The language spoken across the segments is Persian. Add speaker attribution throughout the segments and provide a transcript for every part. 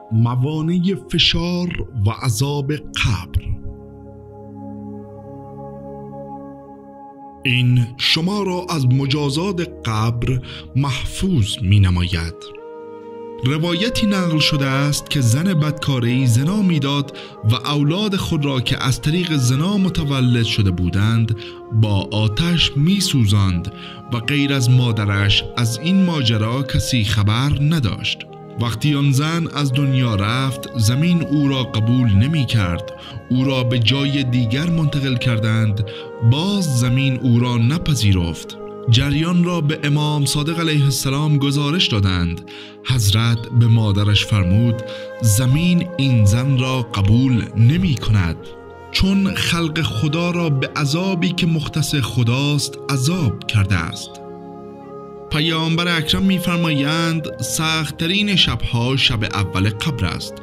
Speaker 1: موانع فشار و عذاب قبر. این شما را از مجازات قبر محفوظ می نماید. روایتی نقل شده است که زن بدکاری زنا می‌داد و اولاد خود را که از طریق زنا متولد شده بودند با آتش می‌سوزاند و غیر از مادرش از این ماجرا کسی خبر نداشت. وقتی آن زن از دنیا رفت، زمین او را قبول نمی کرد. او را به جای دیگر منتقل کردند، باز زمین او را نپذیرفت. جریان را به امام صادق علیه السلام گزارش دادند. حضرت به مادرش فرمود زمین این زن را قبول نمی کند، چون خلق خدا را به عذابی که مختص خداست عذاب کرده است. پیامبر اکرم می فرمایند سخت‌ترین شبها شب اول قبر است.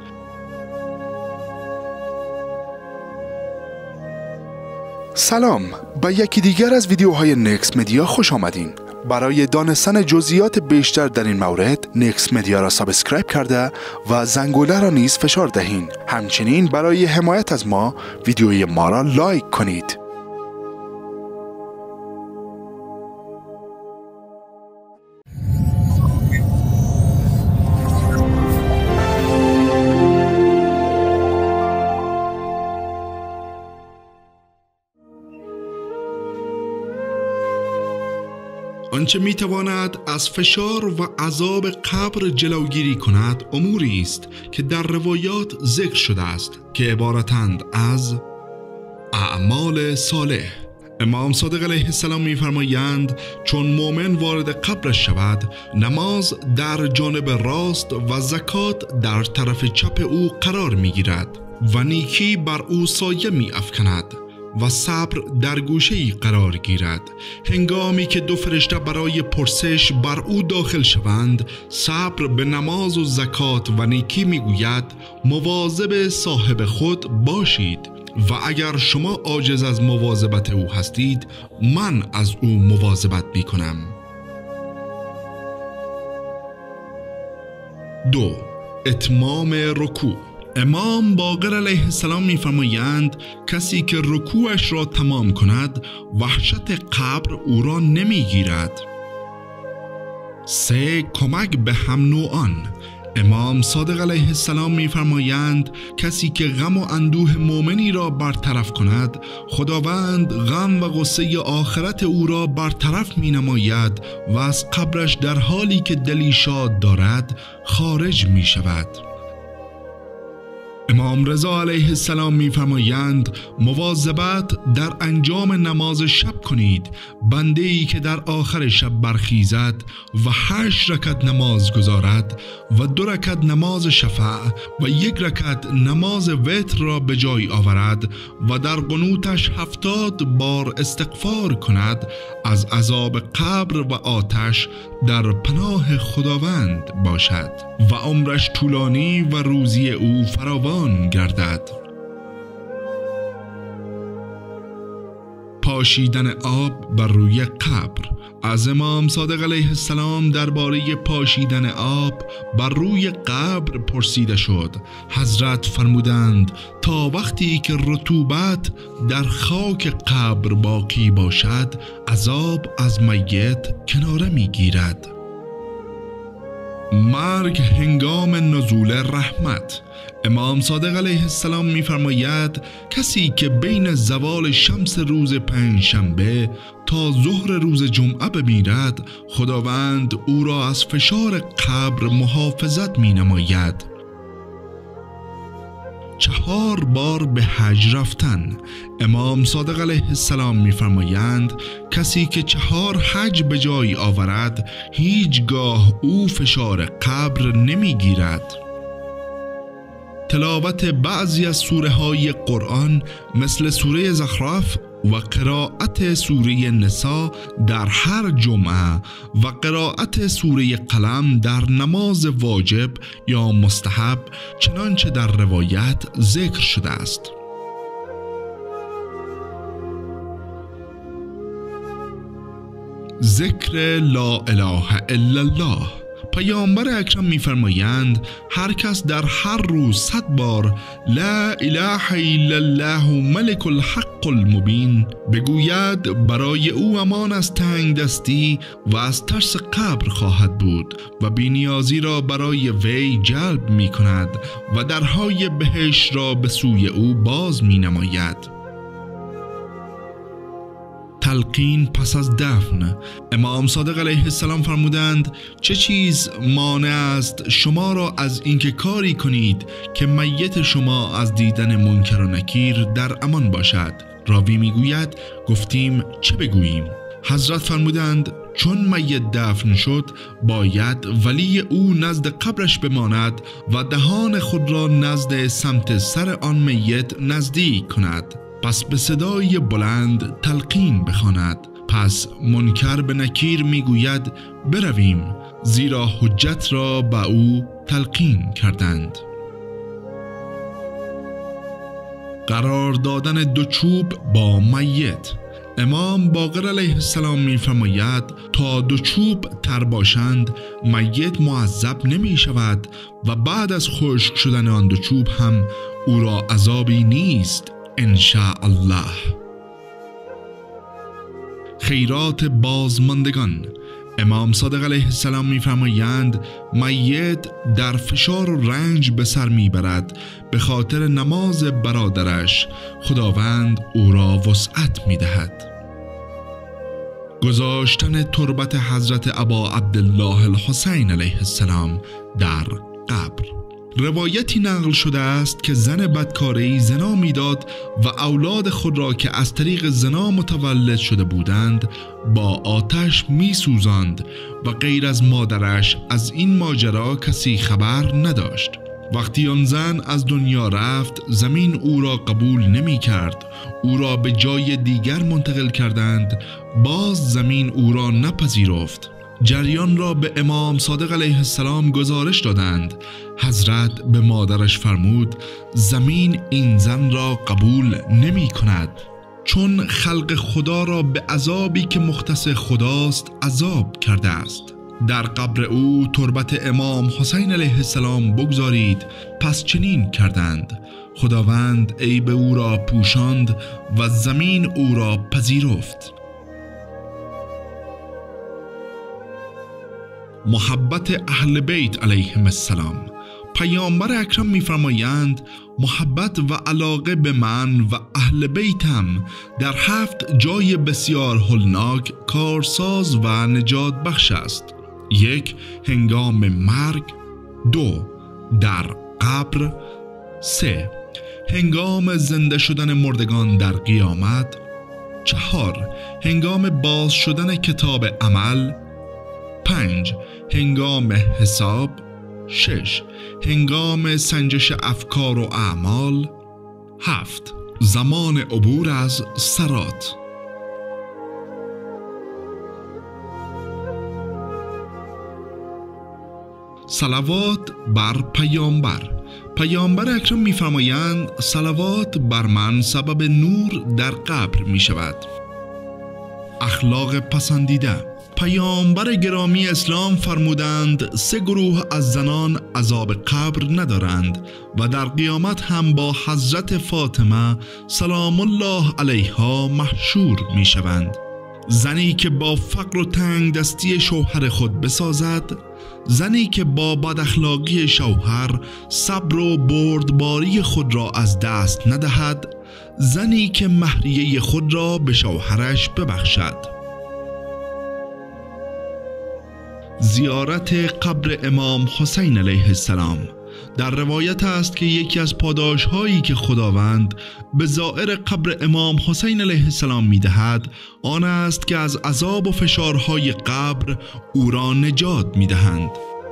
Speaker 2: سلام، به یکی دیگر از ویدیوهای نکس مدیا خوش آمدین. برای دانستن جزئیات بیشتر در این مورد نکس مدیا را سابسکرایب کرده و زنگوله را نیز فشار دهین. همچنین برای حمایت از ما ویدیوی ما را لایک کنید.
Speaker 1: آنچه میتواند از فشار و عذاب قبر جلوگیری کند اموری است که در روایات ذکر شده است که عبارتند از اعمال صالح. امام صادق علیه السلام میفرمایند چون مؤمن وارد قبرش شود، نماز در جانب راست و زکات در طرف چپ او قرار میگیرد و نیکی بر او سایه میافکند و صبر در گوشه‌ای قرار گیرد. هنگامی که دو فرشته برای پرسش بر او داخل شوند، صبر به نماز و زکات و نیکی میگوید مواظب صاحب خود باشید و اگر شما عاجز از مواظبت او هستید، من از او مواظبت میکنم. 2. اتمام رکوع. امام باقر علیه السلام می‌فرمایند کسی که رکوعش را تمام کند وحشت قبر او را نمیگیرد. 3. کمک به هم نوعان. امام صادق علیه السلام می‌فرمایند کسی که غم و اندوه مؤمنی را برطرف کند، خداوند غم و غصه آخرت او را برطرف می‌نماید و از قبرش در حالی که دلی شاد دارد خارج می‌شود. امام رضا علیه السلام می‌فرمایند مواظبت در انجام نماز شب کنید. بنده ای که در آخر شب برخیزد و 8 رکعت نماز گذارد و 2 رکعت نماز شفع و 1 رکعت نماز وتر را به جای آورد و در قنوتش 70 بار استغفار کند، از عذاب قبر و آتش در پناه خداوند باشد و عمرش طولانی و روزی او فراوان گردد. پاشیدن آب بر روی قبر. از امام صادق علیه السلام درباره پاشیدن آب بر روی قبر پرسیده شد. حضرت فرمودند تا وقتی که رطوبت در خاک قبر باقی باشد، عذاب از میت کناره میگیرد. مرگ هنگام نزول رحمت. امام صادق علیه السلام می‌فرماید کسی که بین زوال شمس روز پنجشنبه تا ظهر روز جمعه بمیرد، خداوند او را از فشار قبر محافظت می‌نماید. 4 بار به حج رفتن. امام صادق علیه السلام می‌فرمایند کسی که 4 حج به جای آورد، هیچگاه او فشار قبر نمی‌گیرد. تلاوت بعضی از سوره های قرآن مثل سوره زخرف و قرائت سوره نساء در هر جمعه و قرائت سوره قلم در نماز واجب یا مستحب چنانچه در روایت ذکر شده است. ذکر لا اله الا الله. پیامبر اکرم می‌فرمایند هر کس در هر روز 100 بار لا اله الا الله ملک الحق المبین بگوید برای او امان از تنگ دستی و از ترس قبر خواهد بود و بی‌نیازی را برای وی جلب می‌کند و درهای بهشت را به سوی او باز می‌نماید. تلقین پس از دفن. امام صادق علیه السلام فرمودند چه چیز مانع است شما را از اینکه کاری کنید که میت شما از دیدن منکر و نکیر در امان باشد؟ راوی میگوید گفتیم چه بگوییم؟ حضرت فرمودند چون میت دفن شد باید ولی او نزد قبرش بماند و دهان خود را نزد سمت سر آن میت نزدیک کند، پس به صدای بلند تلقین بخواند. پس منکر به نکیر میگوید برویم، زیرا حجت را به او تلقین کردند. قرار دادن 2 چوب با میت. امام باقر علیه السلام میفرماید تا 2 چوب تر باشند میت معذب نمی شود و بعد از خشک شدن آن 2 چوب هم او را عذابی نیست ان شاء الله. خیرات بازماندگان. امام صادق علیه السلام میفرمایند میت در فشار و رنج به سر میبرد به خاطر نماز برادرش، خداوند او را وسعت میدهد. گذاشتن تربت حضرت ابا عبدالله الحسین علیه السلام در قبر. روایتی نقل شده است که زن بدکاره‌ای زنا میداد و اولاد خود را که از طریق زنا متولد شده بودند با آتش میسوزاند و غیر از مادرش از این ماجرا کسی خبر نداشت. وقتی آن زن از دنیا رفت زمین او را قبول نمی کرد، او را به جای دیگر منتقل کردند، باز زمین او را نپذیرفت. جریان را به امام صادق علیه السلام گزارش دادند. حضرت به مادرش فرمود زمین این زن را قبول نمی کند، چون خلق خدا را به عذابی که مختص خداست عذاب کرده است. در قبر او تربت امام حسین علیه السلام بگذارید. پس چنین کردند. خداوند عیب او را پوشاند و زمین او را پذیرفت. محبت اهل بیت علیهم السلام. پیامبر اکرم می‌فرمایند محبت و علاقه به من و اهل بیتم در 7 جای بسیار هولناک کارساز و نجات بخش است. 1. هنگام مرگ. 2. در قبر. 3. هنگام زنده شدن مردگان در قیامت. 4. هنگام باز شدن کتاب عمل. 5. هنگام حساب. 6. هنگام سنجش افکار و اعمال. 7. زمان عبور از صراط. صلوات بر پیامبر. پیامبر اکرم می‌فرمایند صلوات بر من سبب نور در قبر می شود. اخلاق پسندیده. پیامبر گرامی اسلام فرمودند 3 گروه از زنان عذاب قبر ندارند و در قیامت هم با حضرت فاطمه سلام الله علیها محشور می شوند. زنی که با فقر و تنگ دستی شوهر خود بسازد، زنی که با بد اخلاقی شوهر صبر و بردباری خود را از دست ندهد، زنی که مهریه خود را به شوهرش ببخشد. زیارت قبر امام حسین علیه السلام. در روایت است که یکی از پاداش‌هایی که خداوند به زائر قبر امام حسین علیه السلام می‌دهد آن است که از عذاب و فشارهای قبر او را نجات می‌دهند.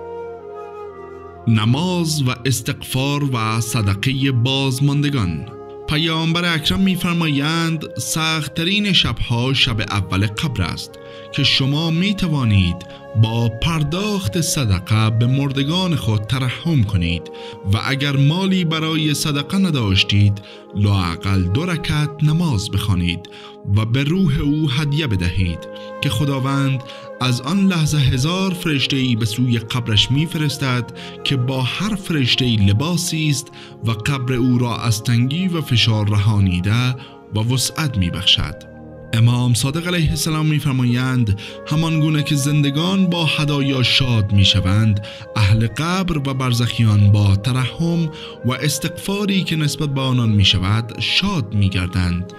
Speaker 1: نماز و استغفار و صدقه بازماندگان. پیامبر اکرم می‌فرمایند سخت‌ترین شب‌ها شب اول قبر است که شما می‌توانید با پرداخت صدقه به مردگان خود ترحم کنید و اگر مالی برای صدقه نداشتید لااقل 2 رکعت نماز بخوانید و به روح او هدیه بدهید که خداوند از آن لحظه 1000 فرشته‌ای به سوی قبرش می‌فرستد که با هر فرشته‌ای لباسی است و قبر او را از تنگی و فشار رهانیده و وسعت می‌بخشد. امام صادق علیه السلام می‌فرمایند همان گونه که زندگان با هدایا شاد می‌شوند، اهل قبر و برزخیان با ترحم و استغفاری که نسبت به آنان می‌شود شاد می‌گردند.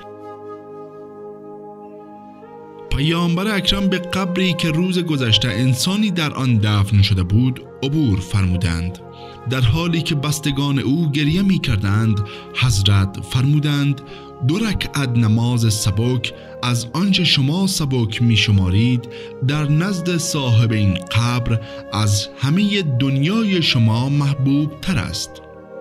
Speaker 1: پیامبر اکرم به قبری که روز گذشته انسانی در آن دفن شده بود عبور فرمودند. در حالی که بستگان او گریه می کردند حضرت فرمودند 2 رکعت نماز سبک از آنچه شما سبک می شمارید در نزد صاحب این قبر از همه دنیای شما محبوب تر است.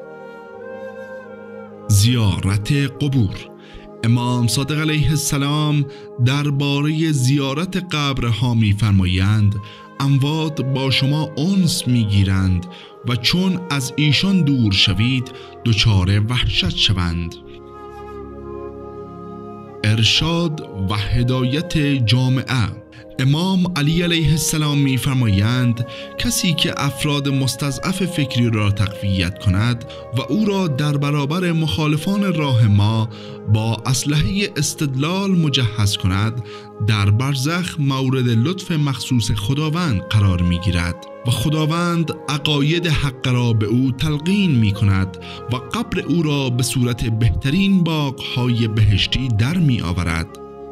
Speaker 1: زیارت قبور. امام صادق علیه السلام درباره زیارت قبرها می‌فرمایند اموات با با انس می‌گیرند و چون از ایشان دور شوید دچار وحشت شوند. ارشاد و هدایت جامعه. امام علی علیه السلام می‌فرمایند کسی که افراد مستضعف فکری را تقویت کند و او را در برابر مخالفان راه ما با اسلحه استدلال مجهز کند در برزخ مورد لطف مخصوص خداوند قرار می‌گیرد و خداوند عقاید حق را به او تلقین می‌کند و قبر او را به صورت بهترین باغ‌های بهشتی در می‌آورد.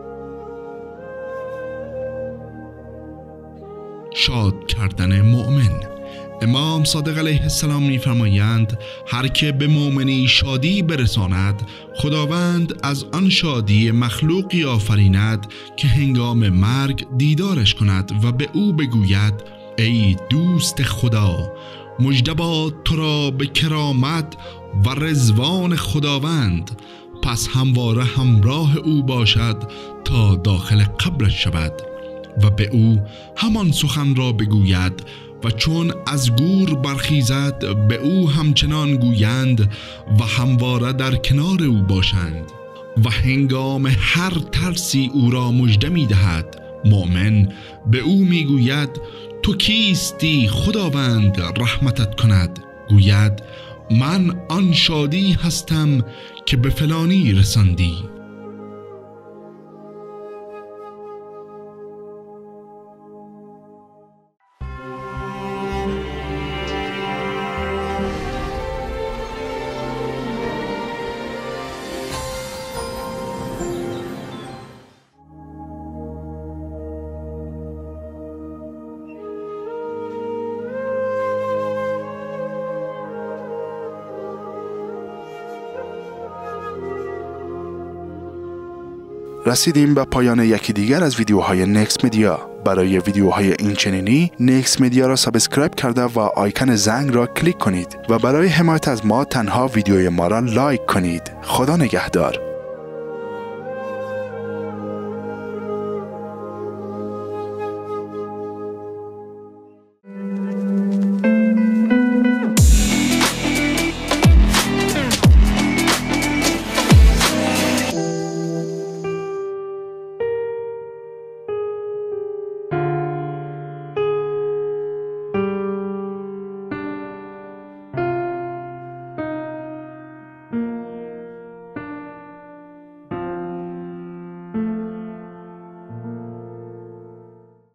Speaker 1: شاد کردن مؤمن. امام صادق علیه السلام می‌فرمایند هر که به مؤمنی شادی برساند خداوند از آن شادی مخلوقی آفریند که هنگام مرگ دیدارش کند و به او بگوید ای دوست خدا، مژده باد تو را به کرامت و رضوان خداوند. پس همواره همراه او باشد تا داخل قبرش شود و به او همان سخن را بگوید و چون از گور برخیزد به او همچنان گویند و همواره در کنار او باشند و هنگام هر ترسی او را مژده می دهد. مؤمن به او می گوید تو کیستی خداوند رحمتت کند؟ گوید من آن شادی هستم که به فلانی رساندی.
Speaker 2: رسیدیم به پایان یکی دیگر از ویدیوهای نکس مدیا. برای ویدیوهای این چنینی نکس مدیا را سابسکرایب کرده و آیکن زنگ را کلیک کنید و برای حمایت از ما تنها ویدیوی ما را لایک کنید. خدا نگهدار.